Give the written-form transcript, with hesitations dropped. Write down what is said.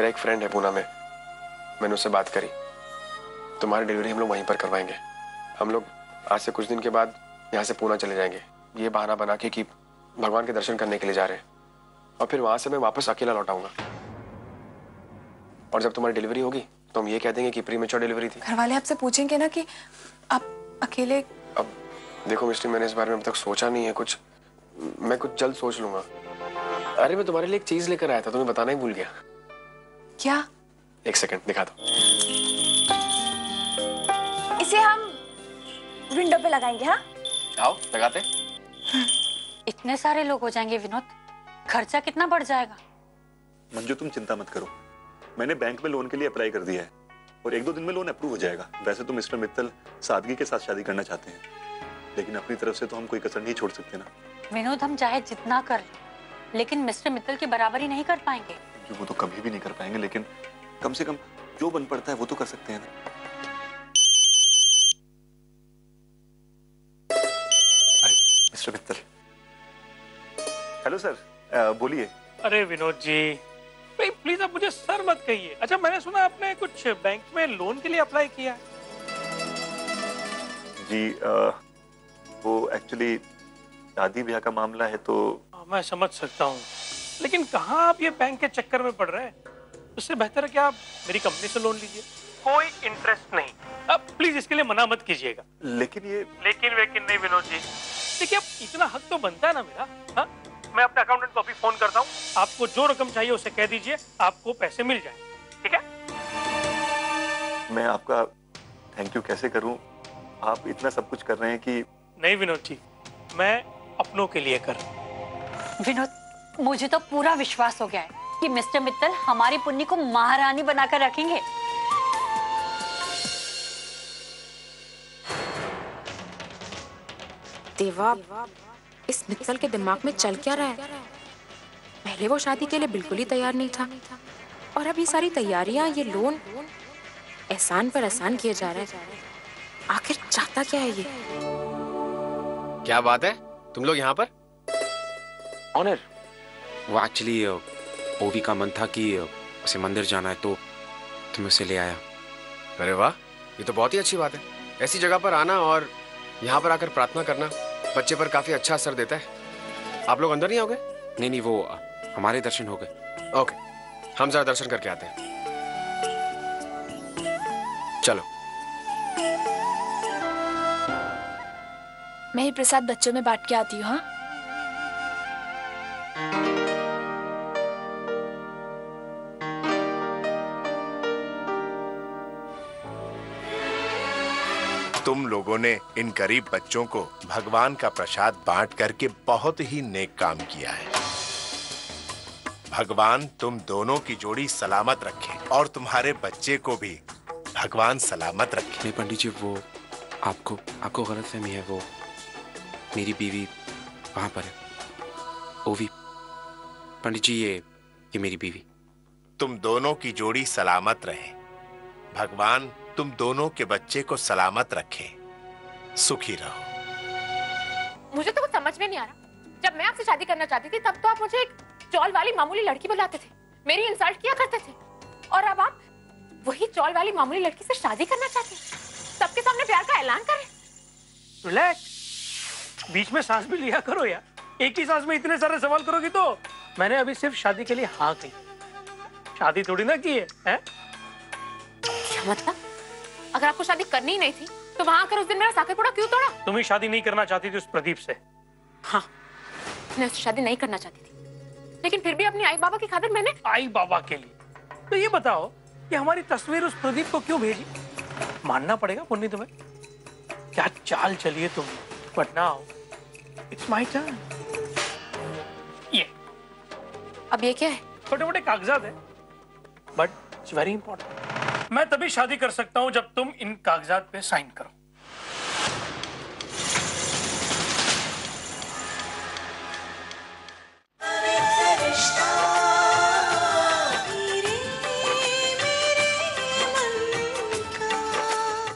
मेरा एक फ्रेंड है पूना में, मैंने उससे बात करी। तुम्हारी डिलीवरी हम लोग वहीं पर करवाएंगे। हम लोग आज से कुछ दिन के बाद यहाँ से पूना चले जाएंगे, ये बहाना बना के कि भगवान के दर्शन करने के लिए जा रहे हैं, और फिर वहां से मैं वापस अकेला लौट आऊंगा। और जब तुम्हारी डिलीवरी होगी तो हम ये कह देंगे कि प्रीमेच्योर डिलीवरी थी। घर वाले आपसे पूछेंगे ना कि आप अकेले। अब देखो मिस्टी, मैंने इस बारे में अब तक सोचा नहीं है कुछ, मैं कुछ जल्द सोच लूंगा। अरे मैं तुम्हारे लिए एक चीज लेकर आया था, तुम्हें बताना ही भूल गया। क्या? एक सेकंड दिखा दो। इसे हम विंडो पे लगाएंगे। हाँ आओ लगाते। इतने सारे लोग हो जाएंगे विनोद, खर्चा कितना बढ़ जाएगा। मंजू तुम चिंता मत करो, मैंने बैंक में लोन के लिए अप्लाई कर दिया है और 1-2 दिन में लोन अप्रूव हो जाएगा। वैसे तो मिस्टर मित्तल सादगी के साथ शादी करना चाहते हैं, लेकिन अपनी तरफ से तो हम कोई कसर नहीं छोड़ सकते ना। विनोद हम चाहे जितना कर लेकिन मिस्टर मित्तल की बराबरी नहीं कर पाएंगे। जो वो तो कभी भी नहीं कर पाएंगे, लेकिन कम से कम जो बन पड़ता है वो तो कर सकते हैं ना। मिस्टर मित्तल। हेलो सर, बोलिए। अरे विनोद जी, भाई प्लीज आप मुझे सर मत कहिए। अच्छा, मैंने सुना आपने कुछ बैंक में लोन के लिए अप्लाई किया। जी वो एक्चुअली शादी ब्याह का मामला है तो। मैं समझ सकता हूँ, लेकिन कहाँ आप ये बैंक के चक्कर में पड़ रहे हैं। उससे बेहतर है कि आप मेरी कंपनी से लोन लीजिए, कोई इंटरेस्ट नहीं। अब प्लीज इसके लिए मना मत कीजिएगा। लेकिन ये लेकिन वेकिन नहीं विनोद जी, देखिए अब इतना हक तो बनता है ना मेरा। हाँ, मैं अपने अकाउंटेंट को अभी फोन करता हूँ, आपको जो रकम चाहिए उसे कह दीजिए, आपको पैसे मिल जाएंगे। ठीक है? मैं आपका थैंक यू कैसे करूं, आप इतना सब कुछ कर रहे हैं कि। नहीं विनोद जी, मैं अपनों के लिए कर। विनोद, मुझे तो पूरा विश्वास हो गया है कि मिस्टर मित्तल हमारी पुन्नी को महारानी बनाकर रखेंगे। देवा, इस मित्तल के दिमाग में चल क्या रहा है? पहले वो शादी के लिए बिल्कुल ही तैयार नहीं था, और अब ये सारी तैयारियां, ये लोन एहसान पर एहसान किए जा रहे हैं। आखिर चाहता क्या है ये? क्या बात है, तुम लोग यहाँ पर? ऑनर, वो एक्चुअली ओवी का मन था कि उसे मंदिर जाना है तो तुम्हें उसे ले आया। अरे वाह, ये तो बहुत ही अच्छी बात है। ऐसी जगह पर आना और यहाँ पर आकर प्रार्थना करना बच्चे पर काफी अच्छा असर देता है। आप लोग अंदर नहीं आओगे? नहीं, वो हमारे दर्शन हो गए। ओके, हम जरा दर्शन करके आते हैं। चलो। मैं ये प्रसाद बच्चों में बांट के आती हूँ। हाँ, तुम लोगों ने इन गरीब बच्चों को भगवान का प्रसाद बांट करके बहुत ही नेक काम किया है। भगवान तुम दोनों की जोड़ी सलामत रखे और तुम्हारे बच्चे को भी भगवान सलामत रखे। नहीं पंडित जी, वो आपको गलतफहमी है। वो मेरी बीवी वहां पर है, ओवी। पंडित जी, ये मेरी बीवी। तुम दोनों की जोड़ी सलामत रहे, भगवान तुम दोनों के बच्चे को सलामत रखे, सुखी रहो। मुझे तो कुछ समझ में नहीं आ रहा। जब मैं आपसे शादी करना चाहती थी तब तो आप मुझे एक चौल वाली मामूली लड़की बुलाते थे, मेरी इंसल्ट किया करते थे, और अब आप वही चौल वाली मामूली लड़की से शादी करना चाहते हैं, सबके सामने प्यार का ऐलान करें। रिलैक्स, बीच में सांस भी लिया करो यार। एक ही सांस में इतने सारे सवाल करोगी तो। मैंने अभी सिर्फ शादी के लिए हाँ कही, शादी थोड़ी ना की है? क्या मतलब? अगर आपको शादी करनी ही नहीं थी तो वहां आकर उस दिन मेरा साकर पुड़ा क्यों तोड़ा? तुम ही शादी नहीं करना चाहती थी उस प्रदीप से। हाँ, मैं उससे शादी नहीं करना चाहती थी, लेकिन फिर भी अपनी आई बाबा की खातिर मैंने। आई बाबा के लिए? तो ये बताओ कि हमारी तस्वीर उस प्रदीप को क्यों भेजी? मानना पड़ेगा पुन्नी तुम्हें, क्या चाल चलिए तुम। But now it's my turn. ये अब ये क्या है? छोटे मोटे कागजात है, बट इट्स वेरी इंपॉर्टेंट। मैं तभी शादी कर सकता हूं जब तुम इन कागजात पे साइन करो।